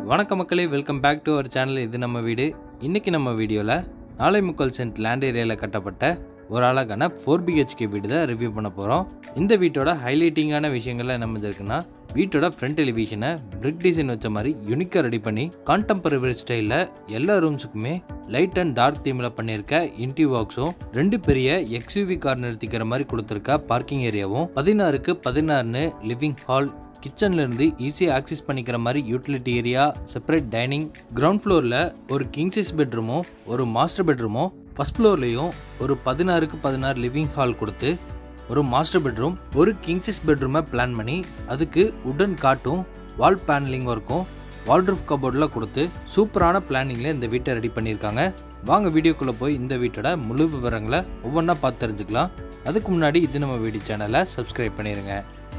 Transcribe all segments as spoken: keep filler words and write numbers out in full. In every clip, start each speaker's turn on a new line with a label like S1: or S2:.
S1: வணக்கம் மக்களே, welcome back to our channel. இது நம்ம வீடு. இன்னைக்கு நம்ம வீடியோவில் நாலே முக்கால் சென்ட் லேண்ட் ஏரியாவில் கட்டப்பட்ட ஒரு அழகான ஃபோர் பிஹெச்கே வீடு தான் ரிவ்யூ பண்ண போகிறோம். இந்த வீட்டோட ஹைலைட்டிங்கான விஷயங்கள்லாம் என்ன இருக்குன்னா, வீட்டோட ஃப்ரண்ட் எலிவேஷனை பிரிக் டிசைன் வச்ச மாதிரி யூனிக்காக ரெடி பண்ணி கான்டெம்பரரி ஸ்டைலில் எல்லா ரூம்ஸுக்குமே லைட் அண்ட் டார்க் தீமில் பண்ணியிருக்க இன்டி பாக்ஸும், ரெண்டு பெரிய எக்ஸ்யூவி கார் நிறுத்திக்கிற மாதிரி கொடுத்துருக்க பார்க்கிங் ஏரியாவும், பதினாறுக்கு பதினாறுன்னு லிவிங் ஹால், கிச்சன்ல இருந்து ஈஸியாக ஆக்சஸ் பண்ணிக்கிற மாதிரி utility area, separate dining, ground ஃப்ளோரில் ஒரு கிங்சைஸ் பெட்ரூமும் ஒரு மாஸ்டர் பெட்ரூமும், ஃபர்ஸ்ட் ஃப்ளோர்லேயும் ஒரு பதினாறுக்கு பதினாறு லிவிங் ஹால் கொடுத்து ஒரு மாஸ்டர் பெட்ரூம், ஒரு கிங்சைஸ் பெட்ரூமை பிளான் பண்ணி அதுக்கு உடன் காட்டும் வால் பேனலிங் ஒர்க்கும் வால்ட்ரூஃப் கபோர்டில் கொடுத்து சூப்பரான பிளானிங்கில் இந்த வீட்டை ரெடி பண்ணியிருக்காங்க. வாங்க வீடியோக்குள்ளே போய் இந்த வீட்டோட முழு விவரங்களை ஒவ்வொன்றா பார்த்து தெரிஞ்சுக்கலாம். அதுக்கு முன்னாடி இது நம்ம வீடியோ சேனலை சப்ஸ்கிரைப் பண்ணிடுங்க.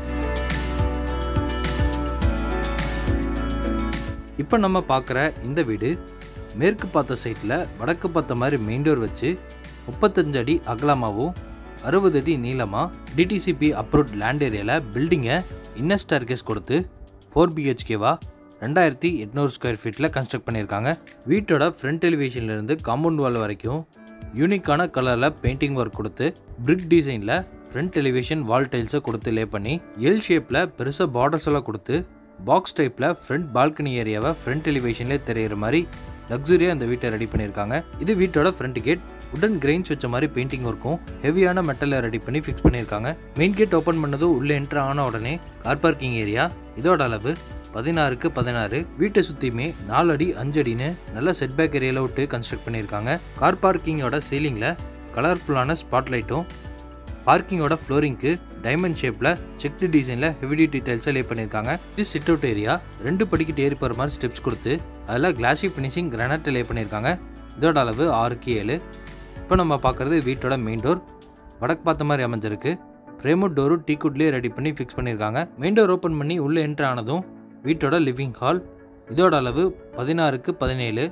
S1: இப்போ நம்ம பார்க்குற இந்த வீடு மேற்கு பார்த்த சைட்டில் வடக்கு பார்த்த மாதிரி மெயின் டோர் வச்சு முப்பத்தஞ்சு அடி அகலமாகவும் அறுபது அடி நீளமாக டிடிசிபி அப்ரூவ்ட் லேண்ட் ஏரியாவில் பில்டிங்கை இன்னர் ஸ்டேர்கேஸ் கொடுத்து ஃபோர் பிஹெச்கேவா ரெண்டாயிரத்தி எட்நூறு ஸ்கொயர் ஃபீட்டில் கன்ஸ்ட்ரக்ட் பண்ணியிருக்காங்க. வீட்டோட ஃப்ரண்ட் எலிவேஷன்லேருந்து காம்பவுண்ட் வால் வரைக்கும் யூனிக்கான கலரில் பெயிண்டிங் ஒர்க் கொடுத்து பிரிக் டிசைனில் ஃப்ரண்ட் எலிவேஷன் வால் டைல்ஸை கொடுத்து லே பண்ணி எல் ஷேப்பில் பெருசாக பார்டர்ஸ் எல்லாம் கொடுத்து பாக்ஸ் டைப்பில் ஃப்ரண்ட் பால்கனி ஏரியாவை ஃப்ரண்ட் எலிவேஷன்லேயே தெரிகிற மாதிரி லக்ஸுரியாக இந்த வீட்டை ரெடி பண்ணியிருக்காங்க. இது வீட்டோட ஃப்ரண்ட் கேட் உடன் கிரெயின்ஸ் வச்ச மாதிரி பெயிண்டிங் ஒர்க்கும் ஹெவியான மெட்டலில் ரெடி பண்ணி ஃபிக்ஸ் பண்ணியிருக்காங்க. மெயின் கேட் ஓப்பன் பண்ணதும் உள்ளே என்ட்ரு ஆன உடனே கார் பார்க்கிங் ஏரியா. இதோட அளவு பதினாறுக்கு பதினாறு. வீட்டை சுற்றியுமே நாலு அடி அஞ்சு அடின்னு நல்ல செட்பேக் ஏரியாவில் விட்டு கன்ஸ்ட்ரக்ட் பண்ணியிருக்காங்க. கார் பார்க்கிங்கோட சீலிங்கில் கலர்ஃபுல்லான ஸ்பாட் லைட்டும், பார்க்கிங்கோட ஃப்ளோரிங்க்கு டைமண்ட் ஷேப்பில் செக்டு டிசைனில் ஹெவி டியூட்டி டைல்ஸை லே பண்ணியிருக்காங்க. இது சிட்அவுட் ஏரியா. ரெண்டு படிக்கிட்டு ஏறி போகிற மாதிரி ஸ்டெப்ஸ் கொடுத்து அதில் கிளாஸி ஃபினிஷிங் கிரானைட் லே பண்ணியிருக்காங்க. இதோட அளவு ஆறுக்கு ஏழு. இப்போ நம்ம பார்க்குறது வீட்டோட மெயின் டோர். வடக்கு பார்த்த மாதிரி அமைஞ்சிருக்கு. ஃப்ரேமுட் டோரும் டீக்குட்லேயே ரெடி பண்ணி ஃபிக்ஸ் பண்ணியிருக்காங்க. மெயின் டோர் ஓப்பன் பண்ணி உள்ளே என்ட்ரு ஆனதும் வீட்டோட லிவிங் ஹால். இதோட அளவு பதினாறுக்கு பதினேழு.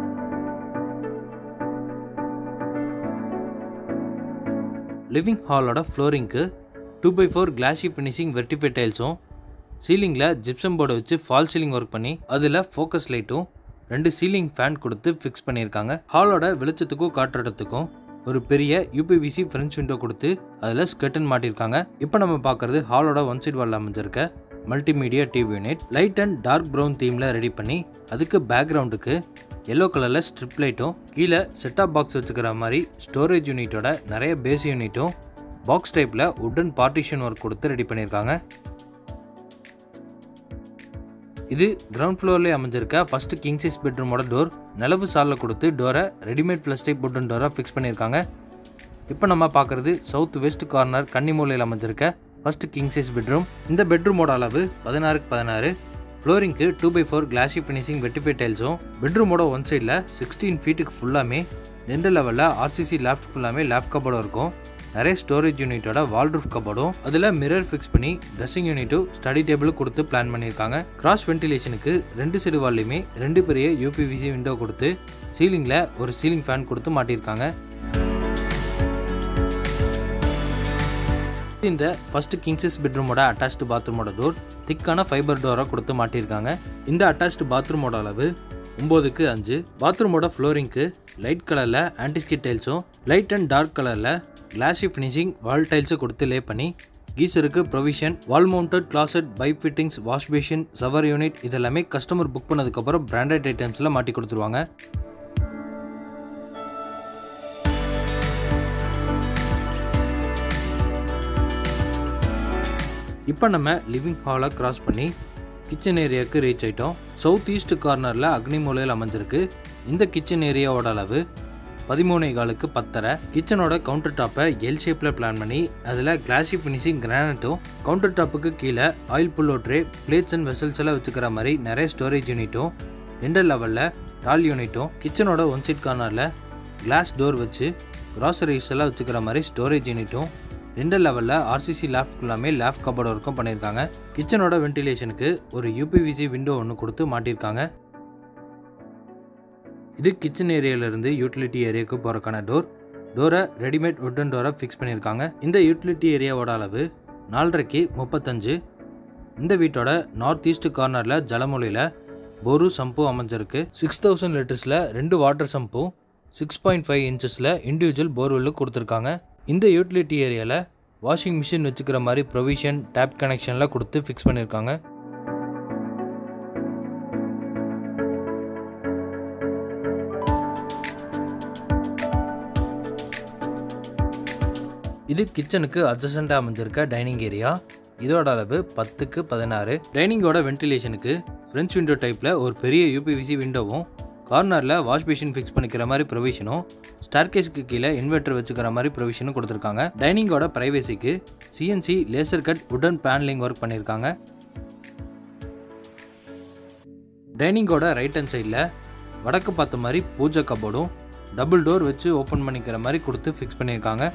S1: லிவிங் ஹாலோட ஃப்ளோரிங்க்கு two by four glassy finishing வெர்டிஃபை டைல்ஸும், சீலிங்கில் ஜிப்சம் போர்டை வச்சு ஃபால் சீலிங் ஒர்க் பண்ணி அதில் ஃபோக்கஸ் லைட்டும் ரெண்டு சீலிங் ஃபேன் கொடுத்து ஃபிக்ஸ் பண்ணியிருக்காங்க. ஹாலோட வெளிச்சத்துக்கும் காற்றோட்டத்துக்கும் ஒரு பெரிய யூபிவிசி ஃப்ரெஞ்ச் விண்டோ கொடுத்து அதில் ஸ்கர்டன் மாட்டியிருக்காங்க. இப்போ நம்ம பார்க்குறது ஹாலோட ஒன் சைட் வால் அமைஞ்சிருக்க multimedia TV unit. Light and dark brown தீமில் ரெடி பண்ணி அதுக்கு பேக்ரவுண்டுக்கு எல்லோ கலரில் ஸ்ட்ரிப் லைட்டும், கீழே செட்டாப் பாக்ஸ் வச்சுக்கிற மாதிரி ஸ்டோரேஜ் யூனிட்டோட நிறைய பேஸ் யூனிட்டும் பாக்ஸ் டைப்பில் உடன் பார்ட்டிஷன் ஒர்க் கொடுத்து ரெடி பண்ணியிருக்காங்க. இது கிரவுண்ட் ஃப்ளோர்லேயே அமைஞ்சிருக்க ஃபர்ஸ்ட் கிங் சைஸ் பெட்ரூமோட டோர். நிலவு சாலில் கொடுத்து டோரை ரெடிமேட் ப்ளஸ் டைப் உடன் டோரை ஃபிக்ஸ் பண்ணியிருக்காங்க. இப்போ நம்ம பார்க்குறது சவுத் வெஸ்ட் கார்னர் கன்னிமூலையில் அமைஞ்சிருக்க ஃபர்ஸ்ட் கிங் சைஸ் பெட்ரூம். இந்த பெட்ரூமோட அளவு பதினாறுக்கு பதினாறு. ஃப்ளோரிங்க்கு two by four glassy finishing vitrified டைல்ஸும், பெட்ரூமோட ஒன் சைடில் சிக்ஸ்டீன் ஃபீட்டுக்கு ஃபுல்லாமே ரெண்டு லெவலில் ஆர்சிசி லேஃப்ட் ஃபுல்லாமே லேஃப்ட் கபோர்டும் இருக்கும். நிறைய ஸ்டோரேஜ் யூனிட்டோட வால்ட்ரூஃப் கபோர்டும், அதில் மிரர் ஃபிக்ஸ் பண்ணி ட்ரெஸ்ஸிங் யூனிட்டும் ஸ்டடி டேபிளும் கொடுத்து பிளான் பண்ணியிருக்காங்க. கிராஸ் வென்டிலேஷனுக்கு ரெண்டு சைடு வால்லையுமே ரெண்டு பெரிய யூபிவிசி விண்டோ கொடுத்து சீலிங்கில் ஒரு சீலிங் ஃபேன் கொடுத்து மாட்டியிருக்காங்க. இந்த ஃபர்ஸ்ட் கிங்சைஸ் பெட்ரூமோட அட்டாச்டு பாத்ரூமோட டோர் திக்கான ஃபைபர் டோரை கொடுத்து மாட்டியிருக்காங்க. இந்த அட்டாச்டு பாத்ரூமோட அளவு ஒம்போதுக்கு அஞ்சு. பாத்ரூமோட ஃப்ளோரிங்க்கு லைட் கலரில் ஆன்டிஸ்கிட் டைல்ஸும், லைட் அண்ட் டார்க் கலரில் கிளாஸி ஃபினிஷிங் வால் டைல்ஸை கொடுத்து லே பண்ணி கீசருக்கு provision, wall mounted closet, pipe fittings, wash basin, shower unit இதெல்லாமே கஸ்டமர் புக் பண்ணதுக்கப்புறம் பிராண்டட் ஐட்டம்ஸில் மாட்டி கொடுத்துருவாங்க. இப்போ நம்ம லிவிங் ஹாலை கிராஸ் பண்ணி கிச்சன் ஏரியாவுக்கு ரீச் ஆகிட்டோம். சவுத் ஈஸ்ட் கார்னரில் அக்னி மூலையில் அமைஞ்சிருக்கு. இந்த கிச்சன் ஏரியாவோட அளவு பதிமூணு காலுக்கு பத்தரை. கிச்சனோட கவுண்டர் டாப்பை எல் ஷேப்பில் பிளான் பண்ணி அதில் கிளாஸி ஃபினிஷிங் கிரானைட்டும், கவுண்டர் டாப்புக்கு கீழே oil pullout tray, plates and vessels எல்லாம் வச்சுக்கிற மாதிரி நிறைய ஸ்டோரேஜ் யூனிட்டும், ரெண்டு லெவலில் டால் யூனிட்டும், கிச்சனோட ஒன் சைட் கார்னரில் கிளாஸ் டோர் வச்சு கிராசரிஸ் எல்லாம் வச்சுக்கிற மாதிரி ஸ்டோரேஜ் யூனிட்டும், ரெண்டு லெவலில் ஆர்சிசி லேஃப்ட் ஃபுல்லாமே லேஃப்ட் கபோர்டு ஒர்க்கும் பண்ணியிருக்காங்க. கிச்சனோட வென்டிலேஷனுக்கு ஒரு யூபிவிசி விண்டோ ஒன்று கொடுத்து மாட்டியிருக்காங்க. இது கிச்சன் ஏரியாவிலேருந்து யூட்டிலிட்டி ஏரியாவுக்கு போகிறக்கான டோர். டோரை ரெடிமேட் உட்டன் டோரை ஃபிக்ஸ் பண்ணியிருக்காங்க. இந்த யூட்டிலிட்டி ஏரியாவோட அளவு நாலரைக்கு முப்பத்தஞ்சு. இந்த வீட்டோட நார்த் ஈஸ்ட் கார்னரில் ஜலமூலையில் போரு சம்பும் அமைஞ்சிருக்கு. சிக்ஸ் தௌசண்ட் லிட்டர்ஸில் ரெண்டு வாட்டர் சம்பும் சிக்ஸ் பாயிண்ட் ஃபைவ் இன்ச்சஸில் இண்டிவிஜுவல் போர்வெல்லும் கொடுத்துருக்காங்க. இந்த யூட்டிலிட்டி ஏரியாவில் வாஷிங் மிஷின் வச்சுக்கிற மாதிரி ப்ரொவிஷன் டேப் கனெக்ஷன்லாம் கொடுத்து ஃபிக்ஸ் பண்ணியிருக்காங்க. இது கிச்சனுக்கு அட்ஜசண்டாக அமைஞ்சிருக்க டைனிங் ஏரியா. இதோட அளவு பத்துக்கு பதினாறு. டைனிங்கோட வென்டிலேஷனுக்கு ஃப்ரெஞ்ச் விண்டோ டைப்பில் ஒரு பெரிய யூபிவிசி விண்டோவும் கார்னரில் வாஷ் மிஷின் ஃபிக்ஸ் பண்ணிக்கிற மாதிரி ப்ரொவிஷனும் ஸ்டார்கேஸ்க்கு கீழே இன்வெர்டர் வச்சுக்கிற மாதிரி ப்ரொவிஷனும் கொடுத்துருக்காங்க. டைனிங்கோட ப்ரைவேசிக்கு CNC laser cut wooden panelling work பண்ணியிருக்காங்க. டைனிங்கோட ரைட் ஹேண்ட் சைடில் வடக்கு பார்த்த மாதிரி பூஜை கபோர்டும் டபுள் டோர் வச்சு ஓப்பன் பண்ணிக்கிற மாதிரி கொடுத்து ஃபிக்ஸ் பண்ணியிருக்காங்க.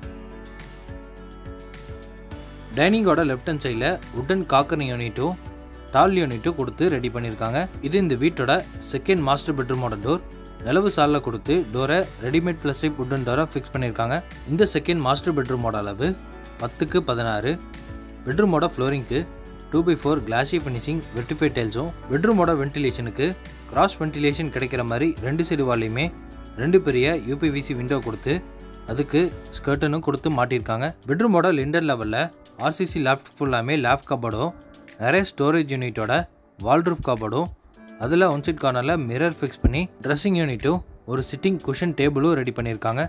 S1: டைனிங்கோட லெஃப்ட் ஹேண்ட் சைடில் உடன் காக்கர் யூனிட்டும் டால் யூனிட்டும் கொடுத்து ரெடி பண்ணியிருக்காங்க. இது இந்த வீட்டோட செகண்ட் மாஸ்டர் பெட்ரூமோட டோர். நிலவு சாலில் கொடுத்து டோரை ரெடிமேட் ப்ளஸ் டைப் உடன் டோரை ஃபிக்ஸ் பண்ணியிருக்காங்க. இந்த செகண்ட் மாஸ்டர் பெட்ரூமோட அளவு பத்துக்கு பதினாறு. பெட்ரூமோட ஃப்ளோரிங்க்கு two by four glassy finishing வெர்டிஃபை டைல்ஸும் பெட்ரூமோட வென்டிலேஷனுக்கு கிராஸ் வென்டிலேஷன் கிடைக்கிற மாதிரி ரெண்டு சைடு வால்லையுமே ரெண்டு பெரிய யூபிவிசி விண்டோ கொடுத்து அதுக்கு ஸ்கர்ட்டனும் கொடுத்து மாட்டியிருக்காங்க. பெட்ரூமோட லிண்டர் லெவலில் ஆர்சிசி லேப்ட் ஃபுல்லாமே லேப் கபோர்டும் நிறைய ஸ்டோரேஜ் யூனிட்டோட வால்ரூஃப் கபோர்டும் அதில் ஒன் சைட் கார்னரில் மிரர் ஃபிக்ஸ் பண்ணி ட்ரெஸ்ஸிங் யூனிட்டும் ஒரு சிட்டிங் குஷன் டேபிளும் ரெடி பண்ணியிருக்காங்க.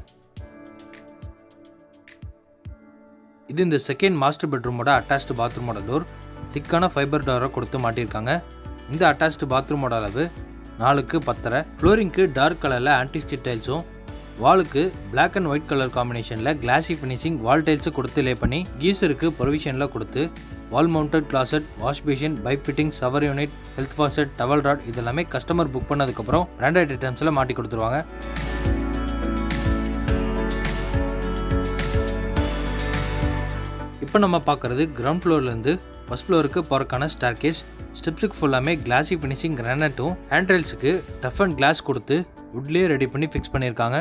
S1: இது இந்த செகண்ட் மாஸ்டர் பெட்ரூமோட அட்டாச்டு பாத்ரூமோட டோர். திக்கான ஃபைபர் டோரை கொடுத்து மாட்டியிருக்காங்க. இந்த அட்டாச்டு பாத்ரூமோட அளவு நாலுக்கு பத்தரை. ஃப்ளோரிங்க்கு டார்க் கலரில் ஆன்டிஸ்கிட் டைல்ஸும் வாலுக்கு பிளாக் அண்ட் ஒயிட் கலர் காம்பினேஷனில் கிளாசி ஃபினிஷிங் வால் டைல்ஸை கொடுத்து லே பண்ணி கீசருக்கு ப்ரொவிஷனில் கொடுத்து wall mounted closet wash basin pipe fitting shower unit health faucet towel rod இதெல்லாமே கஸ்டமர் புக் பண்ணதுக்கப்புறம் பிராண்டட் ஐட்டம்ஸில் மாட்டி கொடுத்துருவாங்க. இப்போ நம்ம பார்க்குறது கிரவுண்ட் ஃப்ளோர்லேருந்து ஃபர்ஸ்ட் ஃப்ளோருக்கு போகிறக்கான ஸ்டார்கேஸ். ஸ்டெப்ஸுக்கு ஃபுல்லாமே கிளாசி ஃபினிஷிங் கிரானைட்டும் ஹேண்ட் ரைல்ஸுக்கு டஃப் அண்ட் கிளாஸ் கொடுத்து வுட்லேயே ரெடி பண்ணி ஃபிக்ஸ் பண்ணியிருக்காங்க.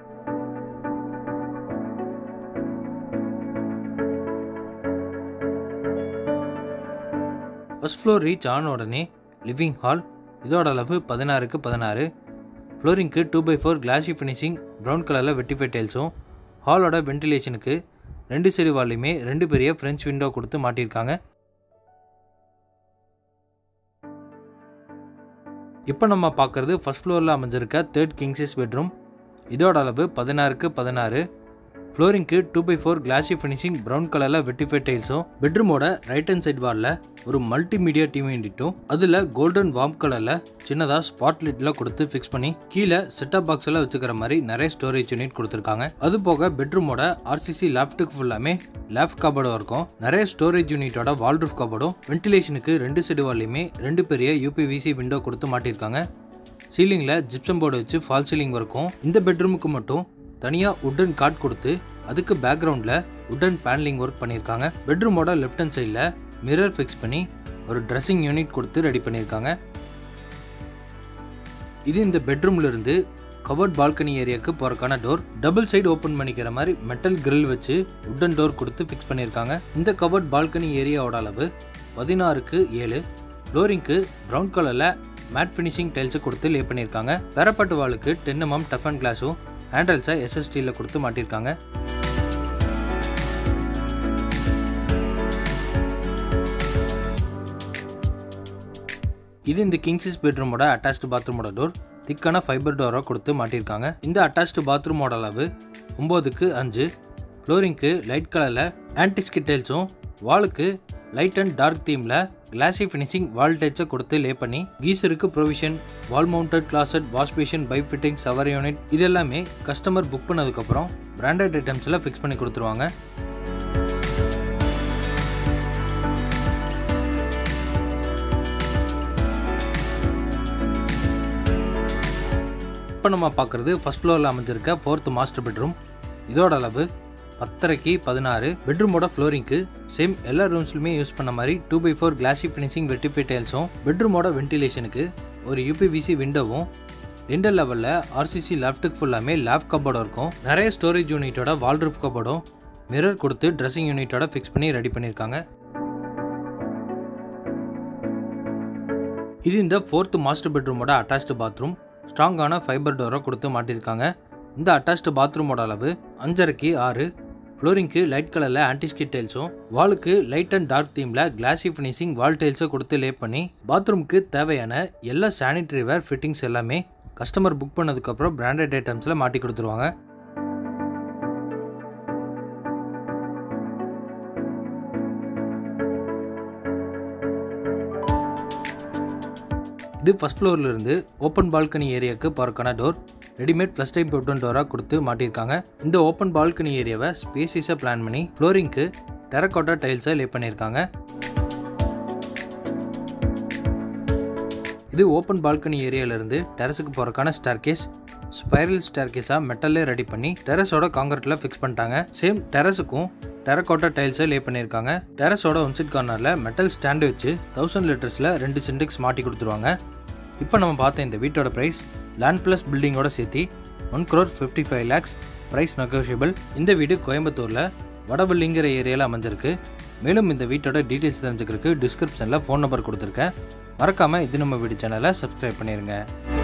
S1: ஃபர்ஸ்ட் ஃப்ளோர் ரீச் ஆன உடனே லிவிங் ஹால். இதோட அளவு பதினாறுக்கு பதினாறு. ஃப்ளோரிங்க்கு two by four glassy finishing brown கலரில் வெட்டிஃபை டைல்ஸும் ஹாலோட வென்டிலேஷனுக்கு ரெண்டு சைடு வால்லையுமே ரெண்டு பெரிய ஃப்ரெஞ்ச் விண்டோ கொடுத்து மாட்டியிருக்காங்க. இப்போ நம்ம பார்க்குறது ஃபர்ஸ்ட் ஃப்ளோரில் அமைஞ்சிருக்க தேர்ட் கிங்ஸைஸ் பெட்ரூம். இதோட அளவு பதினாறுக்கு பதினாறு. ஃப்ளோரிங்க்கு two by four glassy finishing brown கலரில் வெட்டிஃபை டைல்ஸும் பெட்ரூமோட ரைட் ஹேண்ட் சைட் வாலில் ஒரு மல்டிமீடியா டிவி யூனிட்டும் அதில் கோல்டன் வார்ம் கலரில் சின்னதாக ஸ்பாட் லிட்டில் கொடுத்து ஃபிக்ஸ் பண்ணி கீழே செட்டப் பாக்ஸில் வச்சுக்கிற மாதிரி நிறைய ஸ்டோரேஜ் யூனிட் கொடுத்துருக்காங்க. அது போக பெட்ரூமோட ஆர்சிசி லேப்டுக்கு ஃபுல்லாமே லேப் கபோர்டும் இருக்கும். நிறைய ஸ்டோரேஜ் யூனிட்டோட வால்ரூஃப் கபோர்டும் வென்டிலேஷனுக்கு ரெண்டு சைடு வால்லையுமே ரெண்டு பெரிய யூபிவிசி விண்டோ கொடுத்து மாட்டியிருக்காங்க. சீலிங்கில் ஜிப்சம் போர்டு வச்சு ஃபால் சீலிங் இருக்கும். இந்த பெட்ரூமுக்கு மட்டும் தனியாக உட்டன் காட் கொடுத்து அதுக்கு பேக்ரவுண்டில் உட்டன் பேனலிங் ஒர்க் பண்ணியிருக்காங்க. பெட்ரூமோட லெஃப்ட் ஹேண்ட் சைடில் மிரர் ஃபிக்ஸ் பண்ணி ஒரு ட்ரெஸ்ஸிங் யூனிட் கொடுத்து ரெடி பண்ணியிருக்காங்க. இது இந்த பெட்ரூம்ல இருந்து கவர்ட் பால்கனி ஏரியாவுக்கு போறக்கான டோர். டபுள் சைடு ஓப்பன் பண்ணிக்கிற மாதிரி மெட்டல் கிரில் வச்சு உட்டன் டோர் கொடுத்து ஃபிக்ஸ் பண்ணியிருக்காங்க. இந்த கவர்ட் பால்கனி ஏரியாவோட அளவு பதினாறுக்கு ஏழு. ஃப்ளோரிங்க்கு ப்ரௌன் கலரில் மேட் ஃபினிஷிங் டைல்ஸை கொடுத்து லே பண்ணியிருக்காங்க. வேறப்பட்டு வாலுக்கு டென் எம்எம் டஃப் அண்ட் கிளாஸும் ஹேண்டல்ஸை எஸ்எஸ்டியில் கொடுத்து மாட்டியிருக்காங்க. இது இந்த கிங்ஸைஸ் பெட்ரூமோட அட்டாச்டு பாத்ரூமோட டோர். திக்கான ஃபைபர் டோரை கொடுத்து மாட்டியிருக்காங்க. இந்த அட்டாச்டு பாத்ரூமோட அளவு ஒம்போதுக்கு அஞ்சு. ஃப்ளோரிங்க்கு லைட் கலரில் ஆன்டிஸ்கிட் டைல்ஸும் வாலுக்கு லைட் அண்ட் டார்க் தீமில் கிளாசி ஃபினிஷிங் வால் டைல்ஸை கொடுத்து லே பண்ணி கீசருக்கு provision wall mounted closet wash basin pipe fitting shower unit இது எல்லாமே கஸ்டமர் புக் பண்ணதுக்கப்புறம் பிராண்டட் ஐட்டம்ஸில் ஃபிக்ஸ் பண்ணி கொடுத்துருவாங்க. இப்போ நம்ம பார்க்குறது ஃபர்ஸ்ட் ஃப்ளோரில் அமைஞ்சிருக்க ஃபோர்த் மாஸ்டர் பெட்ரூம். இதோட அளவு பத்தரைக்கு பதினாறு. பெட்ரூமோட ஃப்ளோரிங்க்கு சேம் எல்லா ரூம்ஸ்லையுமே யூஸ் பண்ண மாதிரி two by four glassy finishing vitrified டைல்ஸும் பெட்ரூமோட வென்டிலேஷனுக்கு ஒரு யூபிவிசி விண்டோவும் லிண்டர் லெவலில் ஆர்சிசி லேப்டுக்கு ஃபுல்லாமே லேப் கபோர்டும் இருக்கும். நிறைய ஸ்டோரேஜ் யூனிட்டோட வால்ரூஃப் கபோர்டும் மிரர் கொடுத்து ட்ரெஸ்ஸிங் யூனிட்டோட ஃபிக்ஸ் பண்ணி ரெடி பண்ணியிருக்காங்க. இது இந்த ஃபோர்த் மாஸ்டர் பெட்ரூமோட அட்டாச்டு பாத்ரூம். ஸ்ட்ராங்கான ஃபைபர் டோரை கொடுத்து மாட்டியிருக்காங்க. இந்த அட்டாச்டு பாத்ரூமோட அளவு அஞ்சரைக்கு ஆறு. ஃப்ளோரிங்க்கு லைட் கலரில் ஆன்டிஸ்கிட் டைல்ஸும் வாலுக்கு லைட் அண்ட் டார்க் தீமில் கிளாசி ஃபினிஷிங் வால் டைல்ஸை கொடுத்து லே பண்ணி பாத்ரூமுக்கு தேவையான எல்லா சானிட்டரி வேர் ஃபிட்டிங்ஸ் எல்லாமே கஸ்டமர் புக் பண்ணதுக்கப்புறம் பிராண்டட் ஐட்டம்ஸில் மாட்டி கொடுத்துருவாங்க. இது ஃபர்ஸ்ட் ஃப்ளோரில் இருந்து ஓப்பன் பால்கனி ஏரியாவுக்கு போகிறக்கான door readymade plus type open டோராக கொடுத்து மாட்டியிருக்காங்க. இந்த ஓப்பன் பால்கனி ஏரியாவை ஸ்பேசிஸாக பிளான் பண்ணி ஃப்ளோரிங்க்கு டெரகோட்டா டைல்ஸை லே பண்ணியிருக்காங்க. இது ஓப்பன் பால்கனி ஏரியாவிலேருந்து டெரஸுக்கு போகிறக்கான ஸ்டேர்கேஸ். ஸ்பைரல் ஸ்டேர்கேஸாக மெட்டல்லே ரெடி பண்ணி டெரஸோட காங்கிரீட்டில் ஃபிக்ஸ் பண்ணிட்டாங்க. சேம் டெரஸுக்கும் டெரகோட்டா டைல்ஸை லே பண்ணியிருக்காங்க. டெரஸோட ஒன் சைட் கார்னரில் மெட்டல் ஸ்டாண்டு வச்சு தௌசண்ட் லிட்டர்ஸில் ரெண்டு சிண்டெக்ஸ் மாட்டி கொடுத்துருவாங்க. இப்போ நம்ம பார்த்த இந்த வீட்டோட ப்ரைஸ் லேண்ட் ப்ளஸ் பில்டிங்கோட சேர்த்து one crore fifty five lakhs. Price negotiable. இந்த வீடு கோயம்புத்தூரில் வடவள்ளிங்கிற ஏரியாவில் அமைஞ்சிருக்கு. மேலும் இந்த வீட்டோட டீட்டெயில்ஸ் தெரிஞ்சுக்கிறதுக்கு டிஸ்கிரிப்ஷனில் ஃபோன் நம்பர் கொடுத்துருக்கேன். மறக்காமல் இது நம்ம வீடு சேனலை சப்ஸ்கிரைப் பண்ணிடுங்க.